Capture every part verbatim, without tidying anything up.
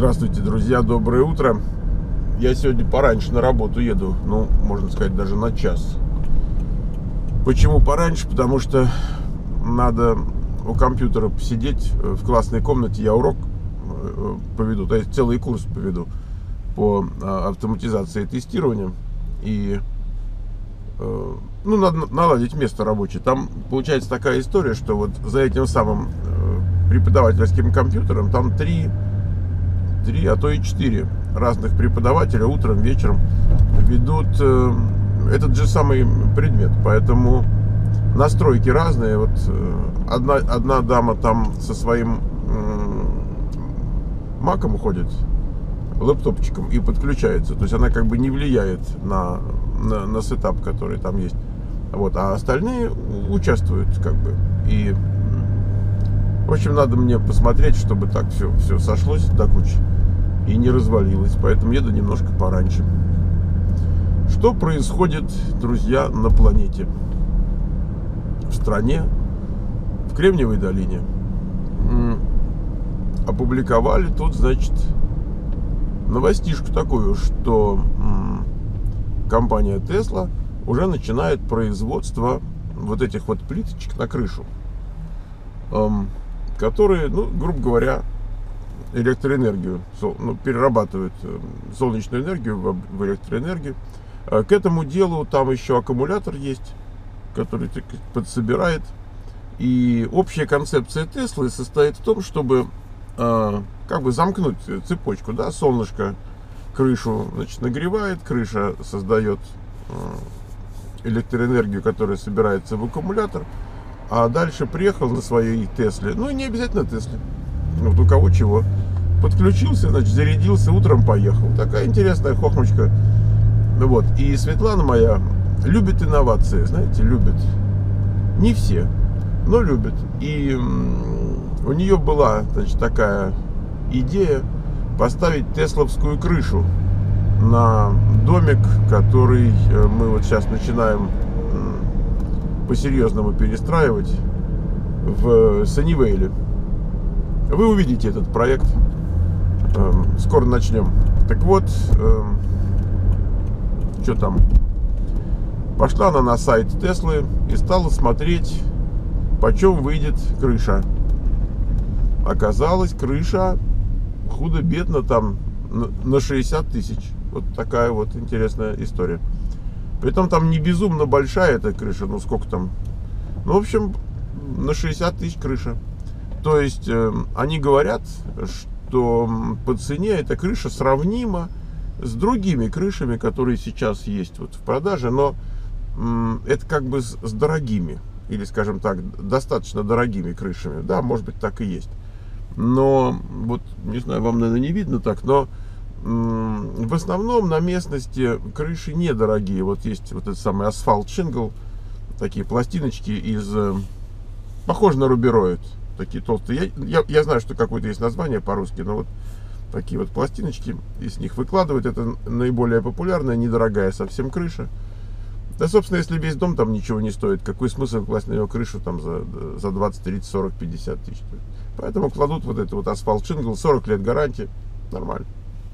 Здравствуйте, друзья, доброе утро. Я сегодня пораньше на работу еду, ну, можно сказать, даже на час. Почему пораньше? Потому что надо у компьютера посидеть в классной комнате. Я урок поведу, то есть целый курс поведу по автоматизации и тестированию. И ну, надо наладить место рабочее. Там получается такая история, что вот за этим самым преподавательским компьютером там три, три, а то и четыре разных преподавателя утром, вечером ведут э, этот же самый предмет. Поэтому настройки разные. Вот э, одна, одна дама там со своим э, маком ходит, лэптопчиком, и подключается. То есть она как бы не влияет на, на, на сетап, который там есть. Вот, а остальные участвуют как бы. И в общем, надо мне посмотреть, чтобы так все, все сошлось до кучи и не развалилось. Поэтому еду немножко пораньше. Что происходит, друзья, на планете? В стране, в Кремниевой долине опубликовали тут, значит, новостишку такую, что компания Tesla уже начинает производство вот этих вот плиточек на крышу, которые, ну, грубо говоря, электроэнергию, ну, перерабатывают солнечную энергию в электроэнергию. К этому делу там еще аккумулятор есть, который подсобирает. И общая концепция Теслы состоит в том, чтобы как бы замкнуть цепочку, да, солнышко крышу, значит, нагревает, крыша создает электроэнергию, которая собирается в аккумулятор, а дальше приехал на своей Тесле, ну и не обязательно Тесле, вот у кого чего, подключился, значит, зарядился, утром поехал. Такая интересная хохмочка. Вот. И Светлана моя любит инновации, знаете, любит. Не все, но любит. И у нее была, значит, такая идея поставить тесловскую крышу на домик, который мы вот сейчас начинаем по-серьезному перестраивать в Саннивейле. Вы увидите этот проект. Скоро начнем. Так вот, что там? Пошла она на сайт Теслы и стала смотреть, почем выйдет крыша. Оказалось, крыша худо-бедно там на шестьдесят тысяч. Вот такая вот интересная история. Притом там не безумно большая эта крыша, ну сколько там? Ну, в общем, на шестьдесят тысяч крыша. То есть э, они говорят, что по цене эта крыша сравнима с другими крышами, которые сейчас есть вот в продаже, но э, это как бы с, с дорогими, или, скажем так, достаточно дорогими крышами. Да, может быть, так и есть. Но, вот, не знаю, вам, наверное, не видно так, но в основном на местности крыши недорогие. Вот есть вот этот самый асфальт шингл, такие пластиночки из, похоже на рубероид, такие толстые. Я, я, я знаю, что какое-то есть название по-русски, но вот такие вот пластиночки, из них выкладывают. Это наиболее популярная, недорогая совсем крыша. Да, собственно, если весь дом там ничего не стоит, какой смысл класть на него крышу там за, за двадцать, тридцать, сорок, пятьдесят тысяч? Поэтому кладут вот это вот асфальт шингл, сорок лет гарантии, нормально.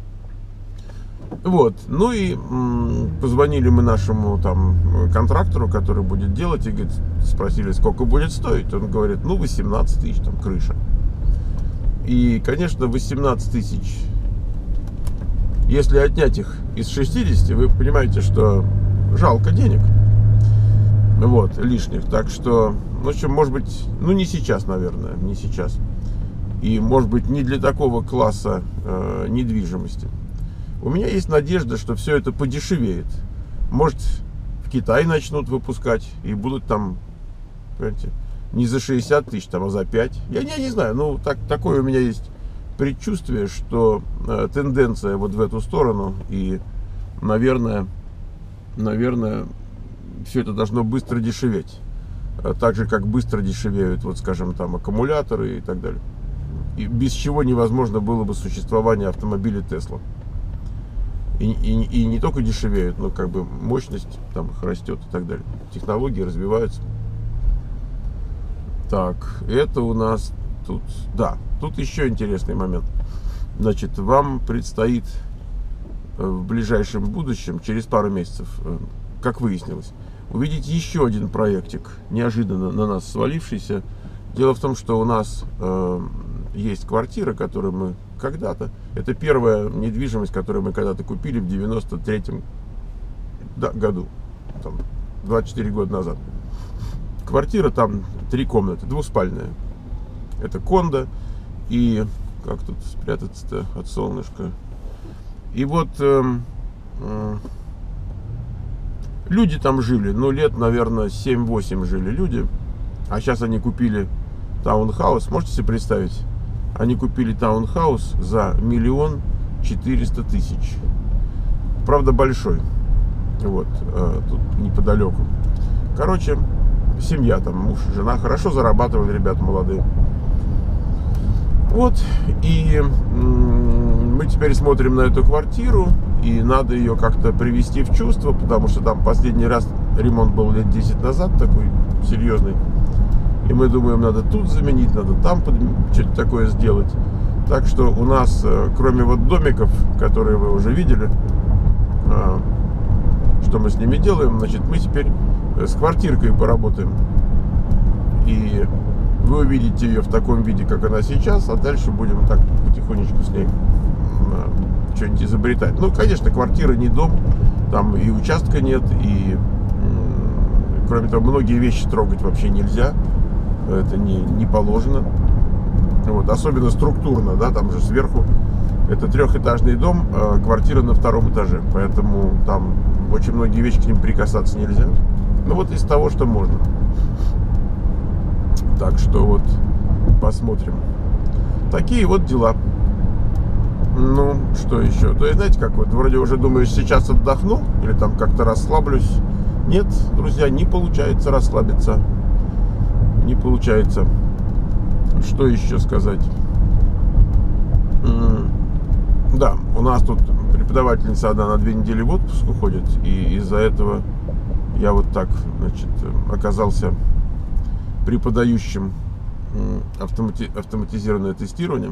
Вот, ну и м, позвонили мы нашему там контрактору, который будет делать, и говорит, спросили, сколько будет стоить. Он говорит, ну, восемнадцать тысяч там крыша. И, конечно, восемнадцать тысяч, если отнять их из шестидесяти, вы понимаете, что жалко денег, вот, лишних. Так что, в общем, может быть, ну, не сейчас, наверное, не сейчас. И, может быть, не для такого класса э, недвижимости. У меня есть надежда, что все это подешевеет. Может, в Китае начнут выпускать и будут там, понимаете, не за шестьдесят тысяч, там, а за пять. Я, я не знаю, ну, так, такое у меня есть предчувствие, что э, тенденция вот в эту сторону. И, наверное, наверное, все это должно быстро дешеветь. Так же, как быстро дешевеют, вот, скажем, там, аккумуляторы и так далее. И без чего невозможно было бы существование автомобиля Tesla. И, и, и не только дешевеют, но как бы мощность там растет и так далее. Технологии развиваются. Так, это у нас тут... Да, тут еще интересный момент. Значит, вам предстоит в ближайшем будущем, через пару месяцев, как выяснилось, увидеть еще один проектик, неожиданно на нас свалившийся. Дело в том, что у нас э, есть квартира, которую мы когда-то, это первая недвижимость, которую мы когда-то купили в девяносто третьем году, там, двадцать четыре года назад. Квартира там три комнаты, двуспальная. Это кондо. И как тут спрятаться-то от солнышка? И вот э, э, люди там жили, ну лет, наверное, семь-восемь жили люди. А сейчас они купили таунхаус. Можете себе представить? Они купили таунхаус за миллион четыреста тысяч. Правда, большой. Вот, э, тут неподалеку. Короче, семья там, муж, жена, хорошо зарабатывают, ребята молодые. Вот, и мы теперь смотрим на эту квартиру, и надо ее как-то привести в чувство, потому что там последний раз ремонт был лет десять назад, такой серьезный. И мы думаем, надо тут заменить, надо там что-то такое сделать. Так что у нас, кроме вот домиков, которые вы уже видели, что мы с ними делаем, значит, мы теперь с квартиркой поработаем. И вы увидите ее в таком виде, как она сейчас, а дальше будем так потихонечку с ней что-нибудь изобретать. Ну, конечно, квартира не дом, там и участка нет, и, кроме того, многие вещи трогать вообще нельзя, это не, не положено. Вот, особенно структурно, да, там же сверху это трехэтажный дом, а квартира на втором этаже, поэтому там очень многие вещи к ним прикасаться нельзя. Ну вот из того, что можно. Так что вот посмотрим. Такие вот дела. Ну, что еще? То есть, знаете, как вот вроде уже думаешь, сейчас отдохну или там как-то расслаблюсь. Нет, друзья, не получается расслабиться. Не получается. Что еще сказать? Да, у нас тут преподавательница одна на две недели в отпуск уходит, и из-за этого я вот так, значит, оказался преподающим автомати автоматизированное тестирование.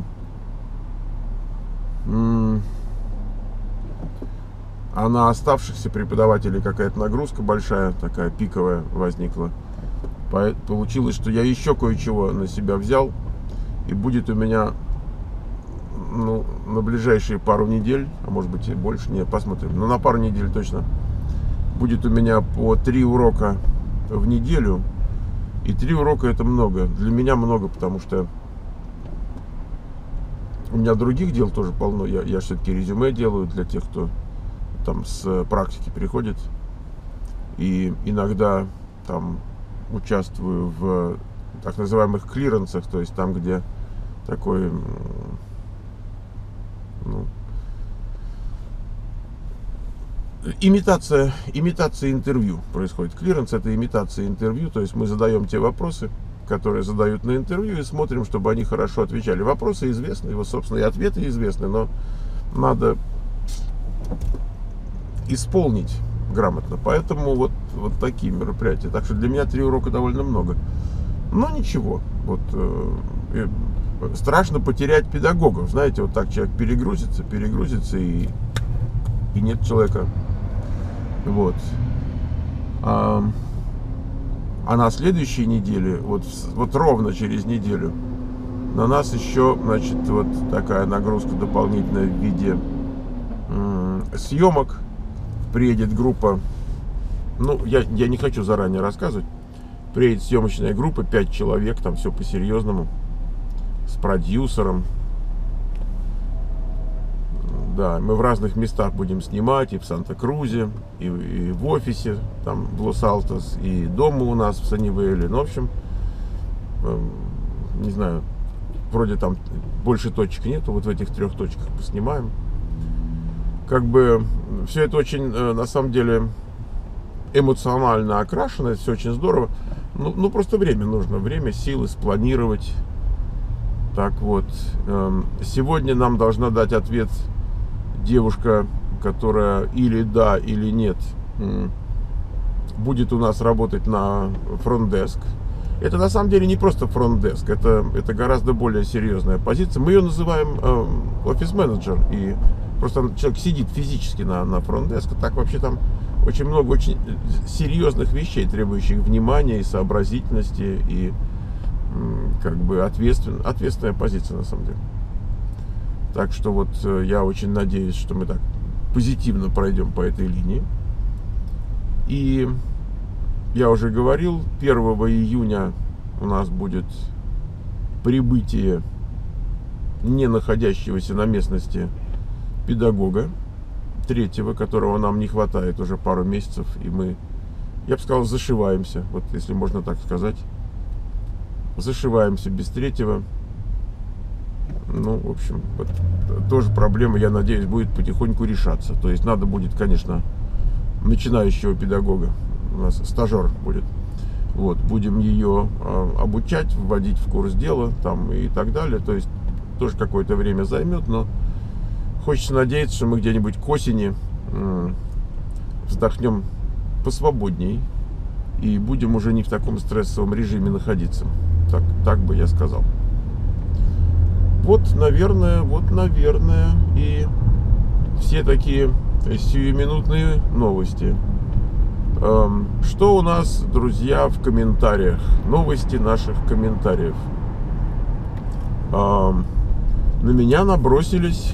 А на оставшихся преподавателей какая-то нагрузка большая, такая пиковая возникла. Получилось, что я еще кое-чего на себя взял, и будет у меня, ну, на ближайшие пару недель, а может быть и больше, не, посмотрим, но на пару недель точно, будет у меня по три урока в неделю. И три урока это много. Для меня много, потому что у меня других дел тоже полно. Я, я все-таки резюме делаю для тех, кто там с практики приходит. И иногда там участвую в так называемых клиренсах, то есть там, где такой, ну, имитация, имитация интервью происходит. Клиренс — это имитация интервью, то есть мы задаем те вопросы, которые задают на интервью, и смотрим, чтобы они хорошо отвечали. Вопросы известны, его, собственно, и ответы известны, но надо исполнить грамотно. Поэтому вот, вот такие мероприятия. Так что для меня три урока довольно много. Но ничего. Вот, э, страшно потерять педагогов. Знаете, вот так человек перегрузится, перегрузится, и, и нет человека. Вот. А, а на следующей неделе, вот, вот ровно через неделю, на нас еще, значит, вот такая нагрузка дополнительная в виде м- съемок. Приедет группа, ну, я, я не хочу заранее рассказывать. Приедет съемочная группа, пять человек, там все по-серьезному, с продюсером. Да, мы в разных местах будем снимать, и в Санта-Крузе, и, и в офисе, там, в Лос-Алтос, и дома у нас в Саннивейле. Ну, в общем, э, не знаю, вроде там больше точек нету, вот в этих трех точках поснимаем. Как бы все это очень, на самом деле, эмоционально окрашено, это все очень здорово. Ну, ну, просто время нужно, время, силы спланировать. Так вот, сегодня нам должна дать ответ девушка, которая или да, или нет будет у нас работать на фронт-деск. Это на самом деле не просто фронт-деск, это, это гораздо более серьезная позиция. Мы ее называем э, офис-менеджер, и просто человек сидит физически на, на фронт-деск. Так вообще там очень много очень серьезных вещей, требующих внимания и сообразительности, и как бы ответствен, ответственная позиция на самом деле. Так что вот я очень надеюсь, что мы так позитивно пройдем по этой линии. И я уже говорил, первого июня у нас будет прибытие не находящегося на местности педагога, третьего, которого нам не хватает уже пару месяцев, и мы, я бы сказал, зашиваемся, вот если можно так сказать, зашиваемся без третьего. Ну, в общем, вот, тоже проблема, я надеюсь, будет потихоньку решаться. То есть надо будет, конечно, начинающего педагога, у нас стажер будет, вот, будем ее э, обучать, вводить в курс дела там и так далее. То есть тоже какое-то время займет, но хочется надеяться, что мы где-нибудь к осени э, вздохнем посвободней и будем уже не в таком стрессовом режиме находиться. Так, так бы я сказал. Вот, наверное, вот, наверное, и все такие сиюминутные новости. Эм, что у нас, друзья, в комментариях? Новости наших комментариев. Эм, на меня набросились,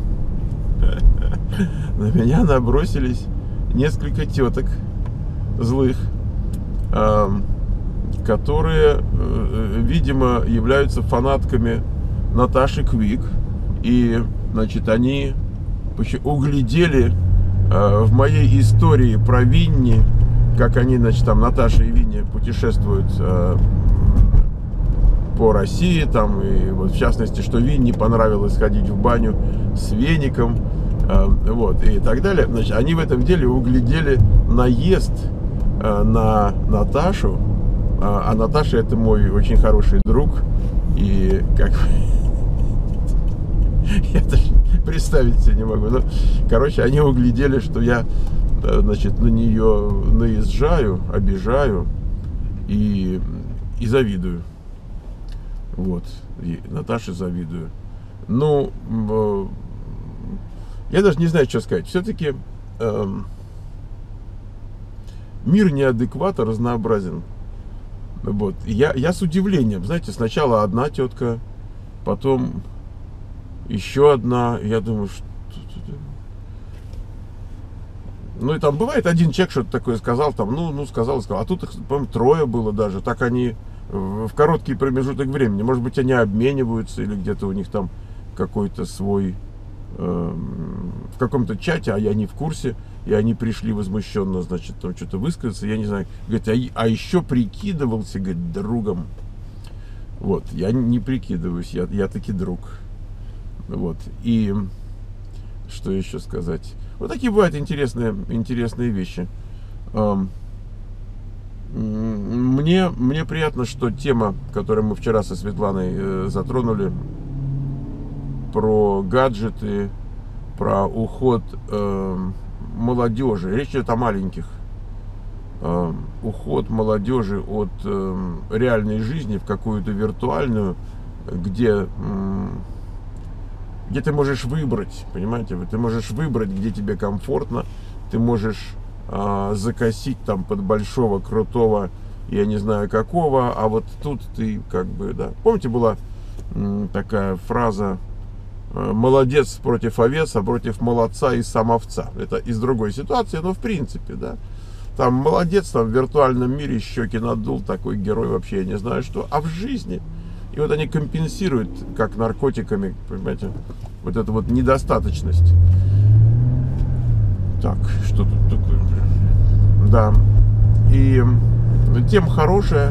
на меня набросились несколько теток злых, эм, которые, э, видимо, являются фанатками Наташи Квик, и, значит, они углядели э, в моей истории про Винни, как они, значит, там Наташа и Винни путешествуют э, по России, там, и вот в частности, что Винни понравилось ходить в баню с веником, э, вот, и так далее. Значит, они в этом деле углядели наезд э, на Наташу, а, а Наташа — это мой очень хороший друг, и как я даже представить себе не могу. Но, короче, они углядели, что я, значит, на нее наезжаю, обижаю и, и завидую. Вот. И Наташе завидую. Ну, я даже не знаю, что сказать. Все-таки э, мир неадеквата разнообразен. Вот. Я, я с удивлением, знаете, сначала одна тетка, потом еще одна. Я думаю, что... Ну и там бывает один человек что-то такое сказал, там, ну, ну сказал, сказал. А тут их, по-моему, трое было даже. Так они в короткий промежуток времени. Может быть, они обмениваются или где-то у них там какой-то свой... Э, в каком-то чате, а я не в курсе. И они пришли возмущенно, значит, там что-то высказаться, я не знаю. Говорит, а, а еще прикидывался, говорит, другом. Вот, я не прикидываюсь, я, я таки друг. Вот, и что еще сказать? Вот такие бывают интересные, интересные вещи. Мне, мне приятно, что тема, которую мы вчера со Светланой затронули, про гаджеты, про уход молодежи, речь идет о маленьких, э, уход молодежи от э, реальной жизни в какую-то виртуальную, где, э, где ты можешь выбрать, понимаете, ты можешь выбрать, где тебе комфортно, ты можешь э, закосить там под большого, крутого, я не знаю какого, а вот тут ты как бы, да, помните, была э, такая фраза: молодец против овец, а против молодца и самовца. Это из другой ситуации, но в принципе, да. Там молодец, там в виртуальном мире щеки надул, такой герой вообще, я не знаю что. А в жизни, и вот они компенсируют, как наркотиками, понимаете, вот эту вот недостаточность. Так, что тут такое? Да. И тема хорошая.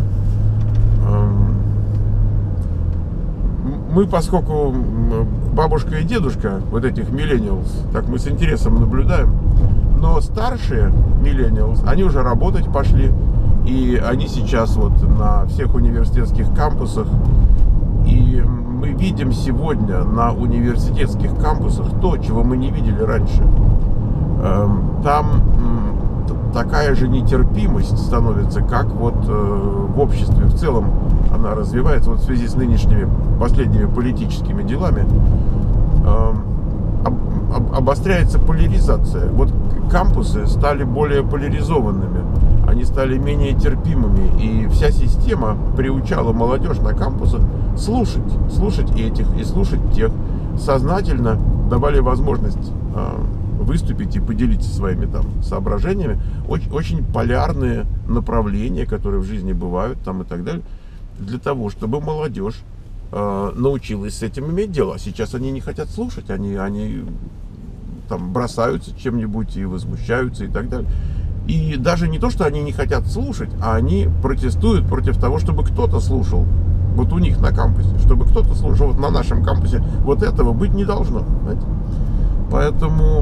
Мы, поскольку бабушка и дедушка вот этих миллениалс, так мы с интересом наблюдаем, но старшие миллениалс, они уже работать пошли, и они сейчас вот на всех университетских кампусах, и мы видим сегодня на университетских кампусах то, чего мы не видели раньше. Там такая же нетерпимость становится, как вот э, в обществе в целом она развивается. Вот в связи с нынешними последними политическими делами э, об, об, обостряется поляризация. Вот кампусы стали более поляризованными, они стали менее терпимыми, и вся система приучала молодежь на кампусах слушать, слушать этих и слушать тех, сознательно давали возможность э, выступить и поделиться своими там соображениями. Очень, очень полярные направления, которые в жизни бывают там и так далее, для того, чтобы молодежь э, научилась с этим иметь дело. А сейчас они не хотят слушать, они, они там бросаются чем-нибудь и возмущаются и так далее. И даже не то, что они не хотят слушать, а они протестуют против того, чтобы кто-то слушал. Вот у них на кампусе, чтобы кто-то слушал. Вот на нашем кампусе вот этого быть не должно. Знаете? Поэтому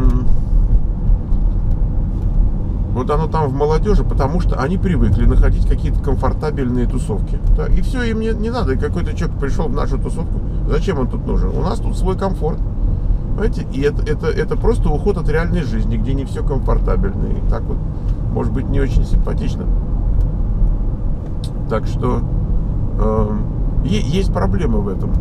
вот оно там в молодежи, потому что они привыкли находить какие-то комфортабельные тусовки. Да, и все, им не, не надо. И какой-то человек пришел в нашу тусовку. Зачем он тут нужен? У нас тут свой комфорт. Понимаете? И это, это, это просто уход от реальной жизни, где не все комфортабельно. И так вот, может быть, не очень симпатично. Так что э, есть проблема в этом.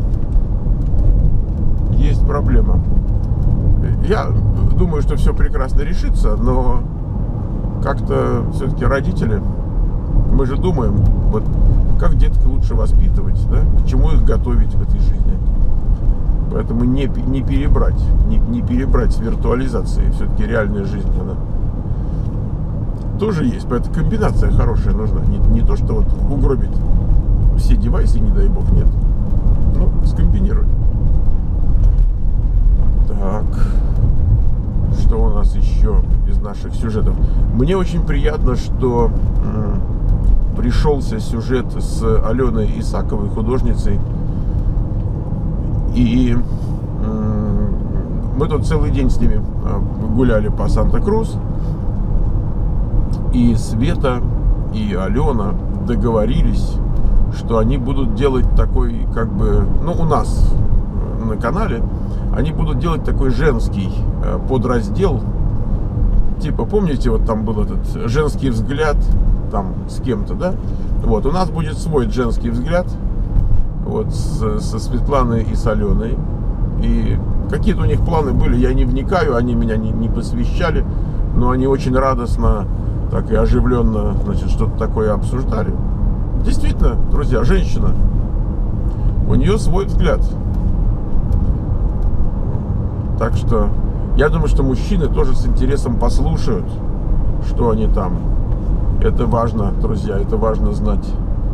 Есть проблема. Я думаю, что все прекрасно решится, но как-то все-таки родители, мы же думаем, вот как деток лучше воспитывать, да? К чему их готовить в этой жизни. Поэтому не, не перебрать, не, не перебрать с виртуализацией. Все-таки реальная жизнь, она тоже есть. Поэтому комбинация хорошая нужна. Не, не то, что вот угробить все девайсы, не дай бог, нет. Ну, скомбинировать. Так. Что у нас еще из наших сюжетов? Мне очень приятно, что м, пришелся сюжет с Аленой Исаковой, художницей. И м, мы тут целый день с ними гуляли по Санта-Крус. И Света, и Алена договорились, что они будут делать такой, как бы, ну, у нас на канале, они будут делать такой женский подраздел. Типа, помните, вот там был этот женский взгляд, там с кем-то, да? Вот, у нас будет свой женский взгляд, вот, с, со Светланой и с Аленой. И какие-то у них планы были, я не вникаю, они меня не, не посвящали, но они очень радостно, так и оживленно, значит, что-то такое обсуждали. Действительно, друзья, женщина, у нее свой взгляд. Так что я думаю, что мужчины тоже с интересом послушают, что они там. Это важно, друзья, это важно знать.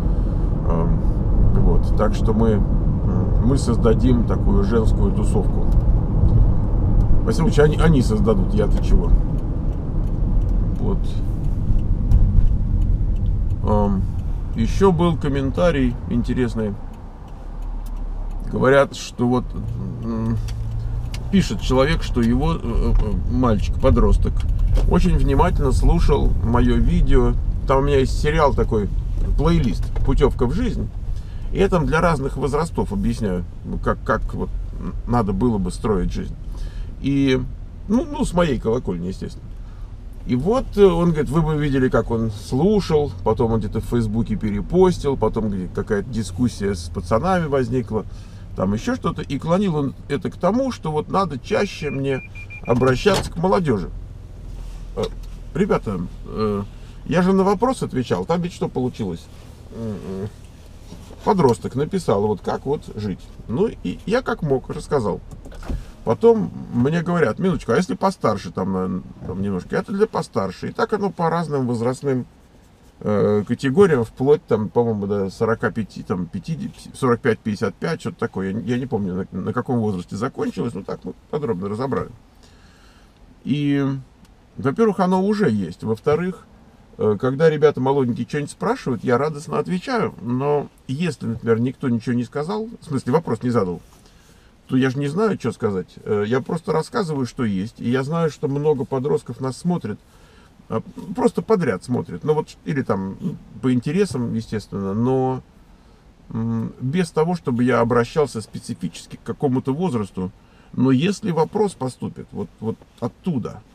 Вот. Так что мы, мы создадим такую женскую тусовку. Во всяком случае, они, они создадут, я-то чего. Вот. Еще был комментарий интересный. Говорят, что вот пишет человек, что его мальчик, подросток, очень внимательно слушал мое видео. Там у меня есть сериал такой, плейлист «Путевка в жизнь». И я там для разных возрастов объясняю, как, как вот надо было бы строить жизнь. И, ну, ну, с моей колокольни, естественно. И вот он говорит, вы бы видели, как он слушал, потом он где-то в Фейсбуке перепостил, потом какая-то дискуссия с пацанами возникла, там еще что-то. И клонил он это к тому, что вот надо чаще мне обращаться к молодежи. Ребята, я же на вопрос отвечал, там ведь что получилось? Подросток написал, вот как вот жить. Ну, и я как мог рассказал. Потом мне говорят, минуточку, а если постарше там, там немножко, это для постарше. И так оно по разным возрастным э, категориям, вплоть там, по-моему, до сорока пяти, там, пятидесяти, сорок пять пятьдесят пять, что-то такое. Я, я не помню, на, на каком возрасте закончилось, но так мы подробно разобрали. И, во-первых, оно уже есть. Во-вторых, э, когда ребята молоденькие что-нибудь спрашивают, я радостно отвечаю. Но если, например, никто ничего не сказал, в смысле вопрос не задал, то я же не знаю, что сказать. Я просто рассказываю, что есть. И я знаю, что много подростков нас смотрят. Просто подряд смотрят. Ну вот, или там по интересам, естественно. Но без того, чтобы я обращался специфически к какому-то возрасту. Но если вопрос поступит вот, вот оттуда,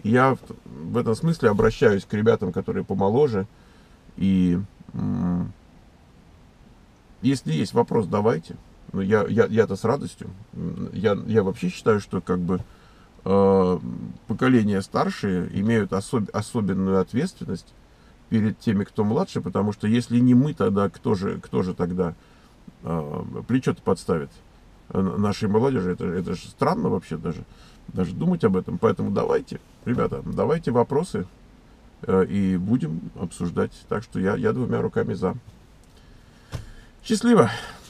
Я в, в этом смысле обращаюсь к ребятам, которые помоложе. И м- если есть вопрос, давайте. Ну, я, я, я-то с радостью. Я, я вообще считаю, что как бы э, поколения старшие имеют особ, особенную ответственность перед теми, кто младше, потому что если не мы, тогда кто же, кто же тогда э, плечо-то подставит нашей молодежи? Это, это же странно вообще даже, даже думать об этом. Поэтому давайте, ребята, давайте вопросы э, и будем обсуждать. Так что я, я двумя руками за. Счастливо!